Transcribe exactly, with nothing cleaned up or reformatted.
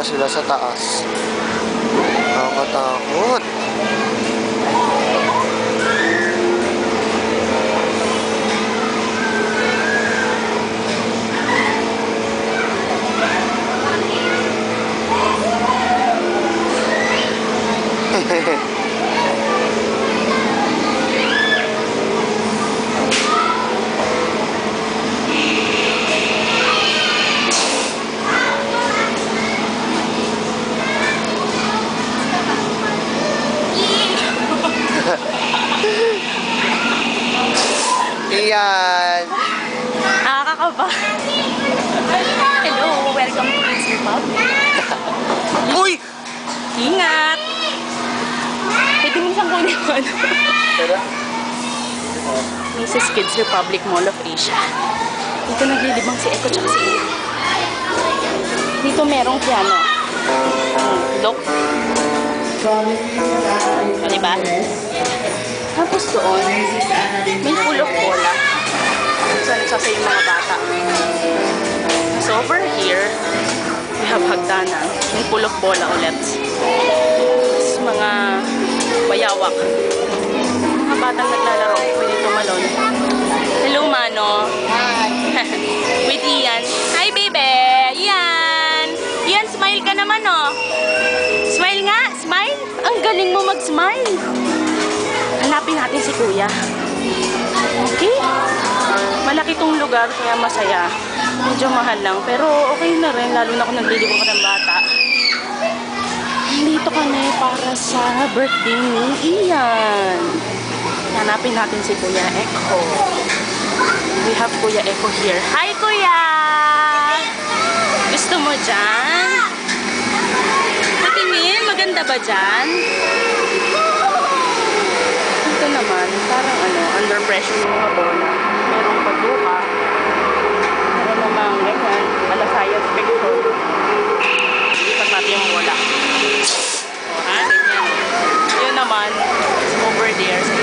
sila sa taas. Nakakatakot. Iyan. Nakakakaba. Hello, welcome to Kidz Republic. Uy! Ingat! Pwede mo siyang kunin ko ano. Missus Kidz Republic Mall of Asia. Dito naglilibang si Echo tsaka si Ina. Dito merong piano. Look. O, diba? Tapos doon, may full of bola. Saan nagsasay yung mga bata. So over here, we have hagdanan. May full of bola ulit. Tapos mga bayawak. Mga batang naglalaro. Pwede tumalon. Hello, Mano. Hi. With Ian. Hi, baby. Ian. Ian, smile ka naman, oh. Smile nga. Smile. Ang galing mo mag-smile. Hanapin natin si Kuya. Okay? Malaki tong lugar, kaya masaya. Medyo mahal lang, pero okay na rin, lalo na kung naglilibang ka ng bata. Dito kami para sa birthday ni Ian. Hanapin natin si Kuya Echo. We have Kuya Echo here. Hi, Kuya! Gusto mo dyan? Patingin, maganda ba dyan? Ito naman, parang ano, under pressure yung mga bola. Merong patuka. Meron namang ganyan, alasayas picture. Lipat natin yung bola. O ha, ganyan. Yun naman, over there, sa